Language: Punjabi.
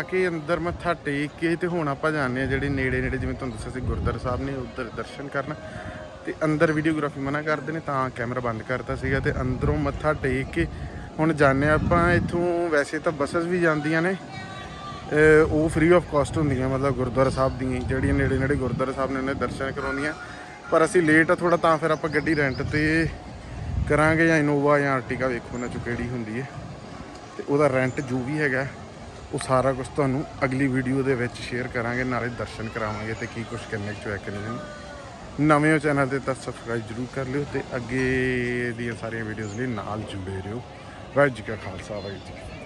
ਕੇ ਅੰਦਰ ਮੱਥਾ ਟੇਕ ਕੇ ਤੇ ਹੁਣ ਆਪਾਂ ਜਾਂਦੇ ਆ ਜਿਹੜੇ ਨੇੜੇ ਜਿਵੇਂ ਤੁਹਾਨੂੰ ਦੱਸਿਆ ਸੀ ਗੁਰਦੁਆਰਾ ਸਾਹਿਬ ਨੇ ਉੱਧਰ ਦਰਸ਼ਨ ਕਰਨ। ਤੇ ਅੰਦਰ ਵੀਡੀਓਗ੍ਰਾਫੀ ਮਨਾ ਕਰਦੇ ਨੇ ਤਾਂ ਕੈਮਰਾ ਬੰਦ ਕਰਤਾ ਸੀਗਾ ਤੇ ਅੰਦਰੋਂ ਮੱਥਾ ਟੇਕ ਕੇ ਹੁਣ ਜਾਂਦੇ ਆਪਾਂ ਇੱਥੋਂ। ਵੈਸੇ ਤਾਂ ਬੱਸਸ ਵੀ ਜਾਂਦੀਆਂ ਨੇ, ਉਹ ਫ੍ਰੀ ਆਫ ਕਾਸਟ ਹੁੰਦੀਆਂ, ਮਤਲਬ ਗੁਰਦੁਆਰਾ ਸਾਹਿਬ ਦੀਆਂ ਜਿਹੜੀਆਂ ਨੇੜੇ ਗੁਰਦੁਆਰਾ ਸਾਹਿਬ ਨੇ ਉਹਨੇ ਦਰਸ਼ਨ ਕਰਾਉਂਦੀਆਂ। ਪਰ ਅਸੀਂ ਲੇਟ ਆ ਥੋੜ੍ਹਾ ਤਾਂ ਫਿਰ ਆਪਾਂ ਗੱਡੀ ਰੈਂਟ 'ਤੇ ਕਰਾਂਗੇ, ਜਾਂ ਇਨੋਵਾ ਜਾਂ ਆਰਟੀਕਾ, ਵੇਖੋ ਨਾ 'ਚੋਂ ਕਿਹੜੀ ਹੁੰਦੀ ਹੈ। ਤੇ ਉਹਦਾ ਰੈਂਟ ਜੋ ਵੀ ਹੈਗਾ ਉਹ ਸਾਰਾ ਕੁਝ ਤੁਹਾਨੂੰ ਅਗਲੀ ਵੀਡੀਓ ਦੇ ਵਿੱਚ ਸ਼ੇਅਰ ਕਰਾਂਗੇ, ਨਾਲੇ ਦਰਸ਼ਨ ਕਰਾਵਾਂਗੇ ਤੇ ਕੀ ਕੁਝ ਕਰਨੇ 'ਚ ਹੈ ਕਿ ਨਹੀਂ। ਨਵੇਂ ਹੋ ਚੈਨਲ 'ਤੇ ਤਾਂ ਸਬਸਕ੍ਰਾਈਬ ਜ਼ਰੂਰ ਕਰ ਲਿਓ ਤੇ ਅੱਗੇ ਦੀਆਂ ਸਾਰੀਆਂ ਵੀਡੀਓਜ਼ ਲਈ ਨਾਲ ਜੁੜੇ ਰਹੋ। ਵਾਹਿਗੁਰੂ ਜੀ ਕਾ ਖਾਲਸਾ, ਵਾਹਿਗੁਰੂ ਜੀ ਕੀ ਫਤਿਹ।